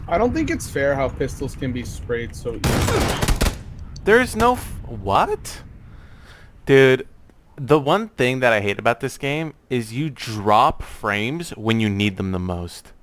I don't think it's fair how pistols can be sprayed so easily. There's no what? Dude, the one thing that I hate about this game is you drop frames when you need them the most.